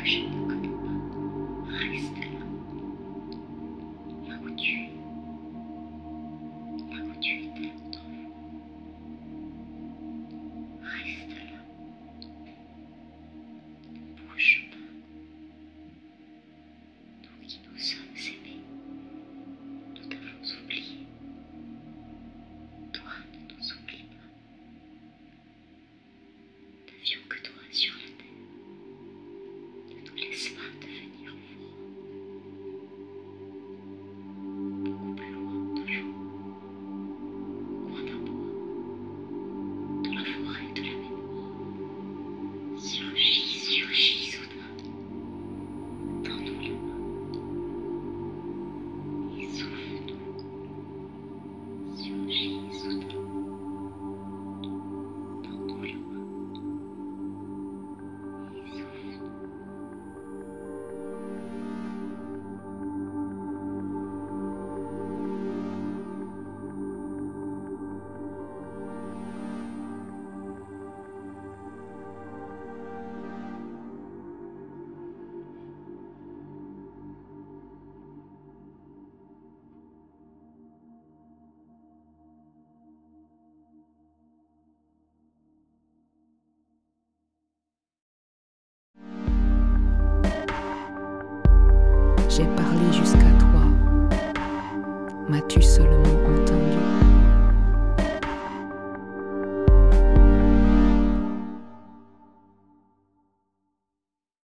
que je ne connais pas. Reste là, là où tu es, là où tu étais l'autre fois. Reste là, ne bouge pas. Nous qui nous sommes aimés, nous t'avons oublié. Toi, ne nous oublie pas. N'avions que toi sur la terre. Ne nous laisse pas devenir froid. Beaucoup plus loin, toujours. Loin d'un bois, de la forêt, de la mémoire. Surgis soudain. Tends-nous la main. Et souffle-nous. Surgis soudain. Tends-nous la main. Et souffle-nous. J'ai parlé jusqu'à toi. M'as-tu seulement entendu?